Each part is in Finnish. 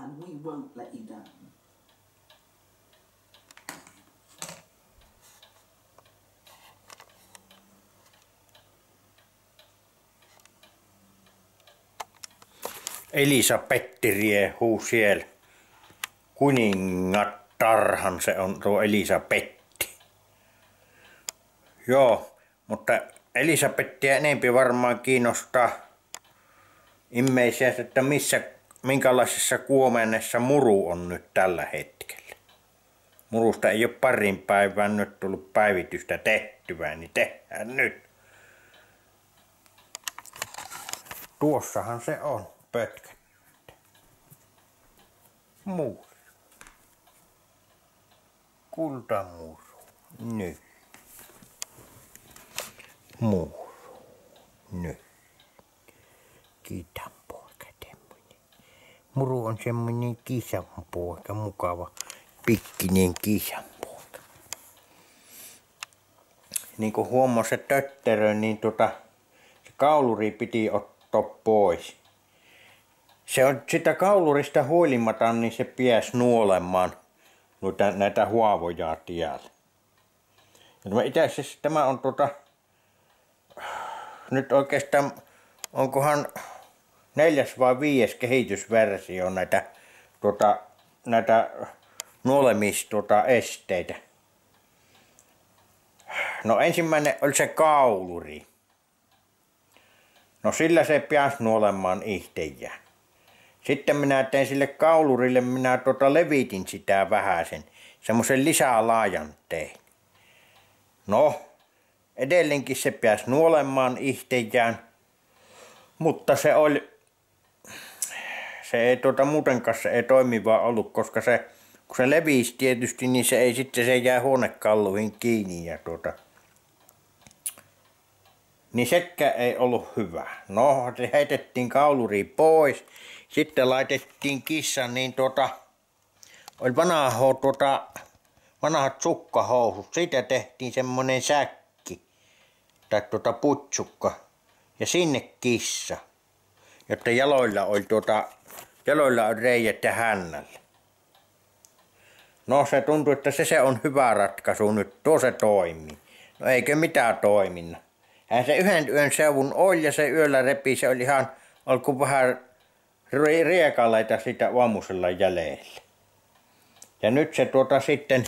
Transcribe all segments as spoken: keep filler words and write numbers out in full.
and we won't let you down. Elisabetti riehuu siellä. Kuningattarhan se on tuo Elisabetti. Joo, mutta Elisabettia enempi varmaan kiinnostaa ilmeisesti, että missä, minkälaisessa kuomennessa muru on nyt tällä hetkellä. Murusta ei ole parin päivään nyt tullut päivitystä tehtyä, niin tehdään nyt. Tuossahan se on, pötköttä. Muru. Kultamuru. Nyt. Muru. Nyt. Kiitän poika temmoinen. Muru on semmoinen kisan poika, mukava, pikkinen kisan poika. Niin kuin huomasi se tötterö, niin tota, se kauluri piti ottaa pois. Se on sitä kaulurista huolimatta, niin se pääsi nuolemaan noita, näitä huavoja tiellä. Ja itse asiassa tämä on tota, nyt oikeastaan, onkohan neljäs vai viides kehitysversio näitä, tota, näitä nuolemis tota, esteitä. No ensimmäinen oli se kauluri. No sillä se pääsi nuolemaan itseään. Sitten minä tein sille kaulurille, minä tota levitin sitä vähäsen, semmoisen lisälaajanteen. No, edelleenkin se pääsi nuolemaan itseään, mutta se oli, se ei tota muutenkaan se ei toimiva ollut, koska se, kun se levisi tietysti, niin se ei sitten, se jää huonekalluihin kiinni ja tuota, niin sekään ei ollut hyvä. No, se heitettiin kauluri pois. Sitten laitettiin kissan, niin tuota, oli vanhaa, tuota, vanhat sukkahousut. Siitä tehtiin semmonen säkki, tai tuota putsukka, ja sinne kissa, jotta jaloilla oli, tuota, jaloilla oli reijät ja hännällä. No se tuntui, että se, se on hyvä ratkaisu nyt, tuo se toimii. No eikö mitään toiminut. Hän se yhden yön seuvun oli ja se yöllä repi, se oli ihan, olko vähän riekaleita sitä aamusella jäljellä. Ja nyt se tuota sitten,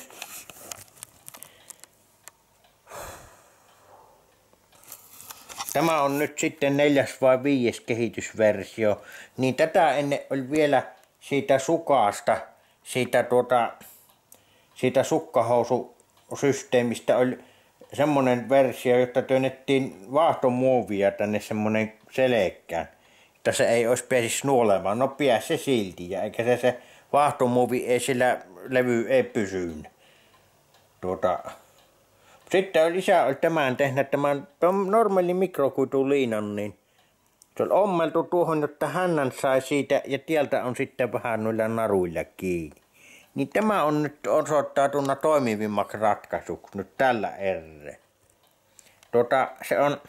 tämä on nyt sitten neljäs vai viides kehitysversio, niin tätä ennen oli vielä siitä sukasta, siitä tuota, siitä sukkahoususysteemistä oli semmonen versio, jotta työnnettiin vaahtomuovia tänne semmonen selkään, että se ei olisi pääsisi nuolemaan. No pääsi se silti, ja eikä se, se vaahtomuovi ei sillä levy ei pysynyt. Tuota. Sitten oli isä oli tämän tehnyt tämän normaali mikrokuituliinan, niin se oli ommeltu tuohon, jotta hännän sai siitä, ja tieltä on sitten vähän noilla naruilla kiinni. Niin tämä on nyt osoittautunut toimivimmaksi ratkaisuksi nyt tällä erre. Tota, se on,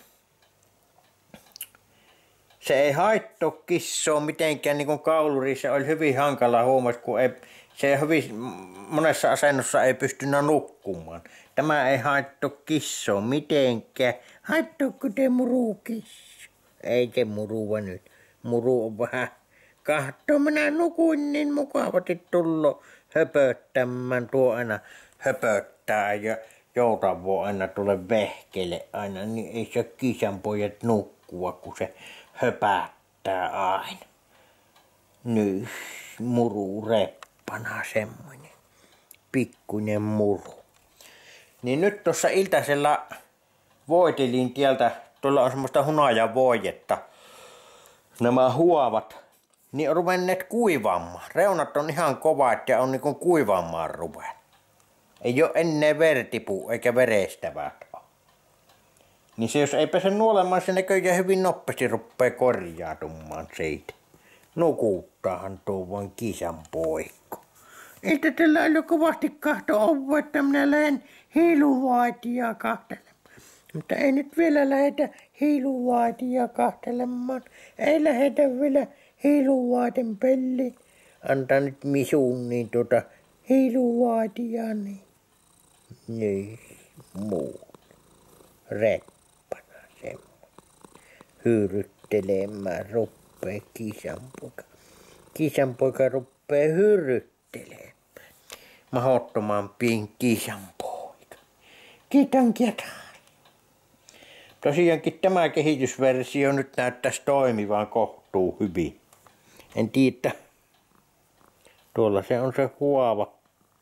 se ei haittaa kissoa mitenkään niin kuin kauluri, se oli hyvin hankala huomata, kun ei, se hyvin monessa asennossa ei pystynyt nukkumaan. Tämä ei haittaa kissoa mitenkään. Haittaako te muru kisso? Ei te murua nyt. Muru on vähän kahtoo. Minä nukuin niin mukavasti tullut höpöttämään. Tuo aina höpöttää ja joutavaa aina tulee vehkeelle aina. Niin ei se kissan pojat nukkua, kun se höpättää aina. Nyt muru reppana semmoinen. Pikkuinen muru. Niin nyt tuossa iltasella voitelin tieltä, tuolla on semmoista hunajavoijetta, nämä huovat, niin on ruvenneet kuivamaan. Reunat on ihan kovat ja on niin kuin kuivamaan ruvennut. Ei ole ennen vertipu eikä verestävät ole. Niin se jos ei pääse nuolemaan, se näköjään hyvin nopeasti rupeaa korjautumaan siitä. Nukuttaahan tuo vain kisan poikko. Eikö tällä ole kovasti kahto ovua, että minä lähden hiiluvaatia kahtelemaan. Mutta ei nyt vielä lähdetä hiiluvaatia kahtelemaan. Ei lähdetä vielä hiiluvaatin peliin. antaa nyt misuun niin tuota heiluvaatia niin. Niin muu. Reppana semmoinen. Hyrryttelemään ruppee kisanpoika. Kisanpoika ruppee hyrryttelemään. Mahdottoman pieni kisanpoika. Kiitän kiitos. Tosiaankin tämä kehitysversio nyt näyttäisi toimivan kohtuu hyvin. En tiedä. Tuolla se on se huava.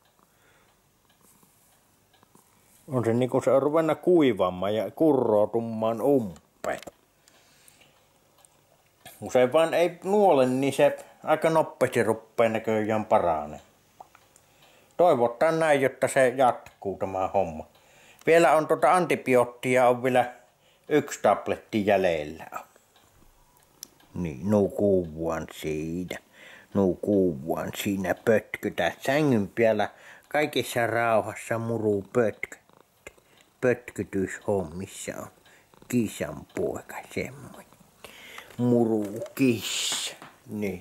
On se niinku se on ruvennut kuivamaan ja kurroutumaan umpeen. Kun se vaan ei nuole, niin se aika nopeasti ruppee näköjään paranee. Toivotaan näin, jotta se jatkuu tämä homma. Vielä on tuota antibioottia on vielä yksi tabletti jäljellä. Niin, nukuvuan siinä. Nukuvuan siinä pötkytä sängyn päällä kaikessa rauhassa muru pötky. Pötkytyshommissa on kisan poika semmoinen. Muru kissa. Niin.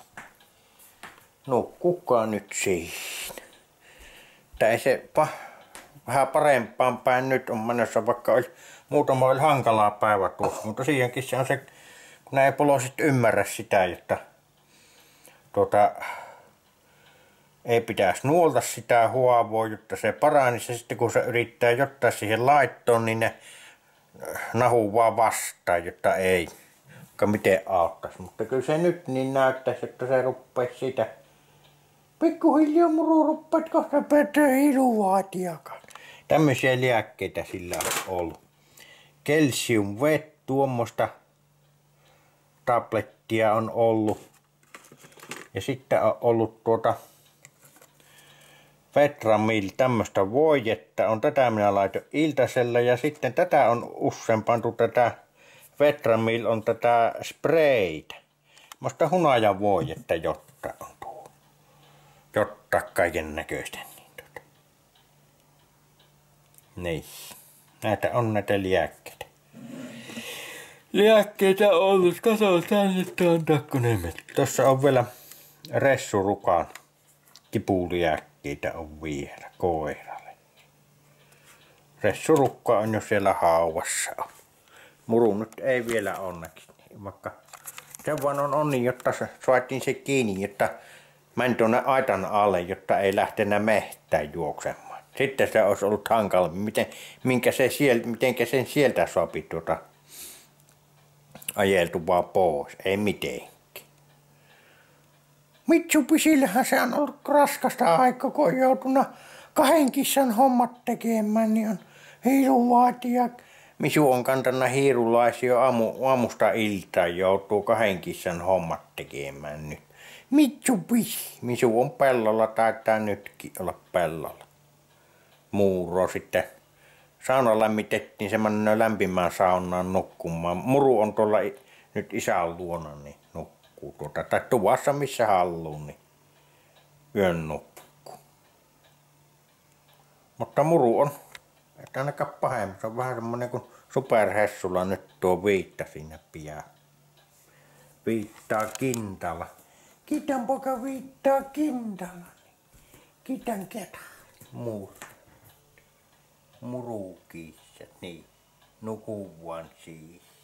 Nukkukaa nyt siinä. Tai se pa, vähän parempaan päin nyt on menossa, vaikka olisi, muutama oli hankalaa päivä tuossa. Mutta tosiaankin se on se, kun nämä ei poloiset ymmärrä sitä, että tuota, ei pitäisi nuolta sitä huovoa, jotta se paranisi. Ja sitten kun se yrittää jotain siihen laittoon, niin ne nahuu vaan vastaan, jotta ei. Vaikka miten auttaisi. Mutta kyllä se nyt niin näyttäisi, että se ruppeisi siitä. Pikkuhiljaa muru ruppeet kohta päätään hiluvaatiakaan. Tämmöisiä lääkkeitä sillä on ollut. Kelsium vet, tuommoista tablettia on ollut. Ja sitten on ollut tuota Vetramil, tämmöistä voidetta. On tätä minä laitoin iltasella ja sitten tätä on usein pantu tätä Vetramil on tätä sprayta. Musta hunajan voidetta, jotta on tuo. Jotta kaiken näköistä. Niin, tuota. niin. Näitä on näitä lääkkeitä. Lääkkeitä on ollut. Katsotaan nyt antaako ne. Tuossa on vielä ressurukan kipulääkkeitä on vielä koiralle. Ressurukka on jo siellä hauvassa. Muru nyt ei vielä onneksi. Vaikka se vaan on onni, jotta saatiin se kiinni, jotta meni tuonne aitan alle, jotta ei lähtenyt mehtään juoksemaan. Sitten se olisi ollut hankala, miten, minkä se sieltä, mitenkä sen sieltä sopi tuota ajeltu vaan pois. Ei mitenkään. Mitsubisillähän se on ollut raskasta aikaa, kun on joutunut kahden kissan hommat tekemään, niin on hiiluvaatia. Misu on kantanut hiirulaisia aamu, aamusta iltaan, joutuu kahden kissan hommat tekemään nyt. Mitsubishi. Misu on pellolla, taitaa nytkin olla pellolla. Muuro sitten. Sauna lämmitettiin semmoinen lämpimään saunaan nukkumaan. Muru on tuolla nyt isän luona, niin nukkuu tuota. Tai tuvassa missä haluaa, niin yön nukkuu. Mutta muru on, että ainakaan pahemmin. Se on vähän semmoinen kuin superhessulla nyt tuo viitta sinne pian. Viittaa kintalla. Kitän poika viittaa kintalla. Kitän ketä. Muru. Murukissa, niin. Nukuvan siis.